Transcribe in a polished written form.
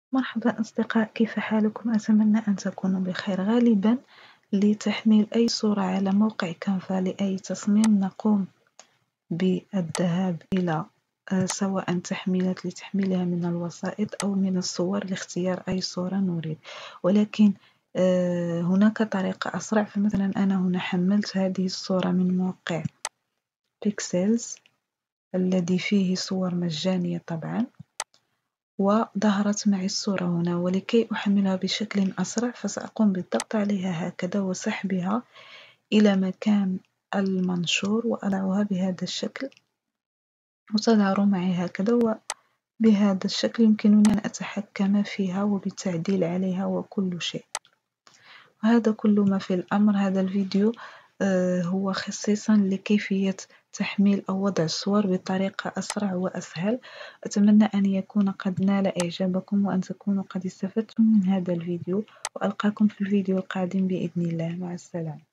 مرحبا أصدقاء، كيف حالكم؟ أتمنى أن تكونوا بخير. غالبا لتحميل أي صورة على موقع كانفا لأي تصميم نقوم بالذهاب إلى سواء لتحميلها من الوسائط أو من الصور لاختيار أي صورة نريد، ولكن هناك طريقة أسرع. فمثلا أنا هنا حملت هذه الصورة من موقع بيكسلز الذي فيه صور مجانية طبعا، وظهرت معي الصورة هنا، ولكي أحملها بشكل أسرع فسأقوم بالضغط عليها هكذا وسحبها إلى مكان المنشور وأضعها بهذا الشكل وتظهر معي هكذا، وبهذا الشكل يمكنني أن أتحكم فيها وبالتعديل عليها وكل شيء. وهذا كل ما في الأمر. هذا الفيديو هو خصيصا لكيفية تحميل أو وضع الصور بطريقة أسرع وأسهل. أتمنى أن يكون قد نال إعجابكم وأن تكونوا قد استفدتم من هذا الفيديو، وألقاكم في الفيديو القادم بإذن الله. مع السلامة.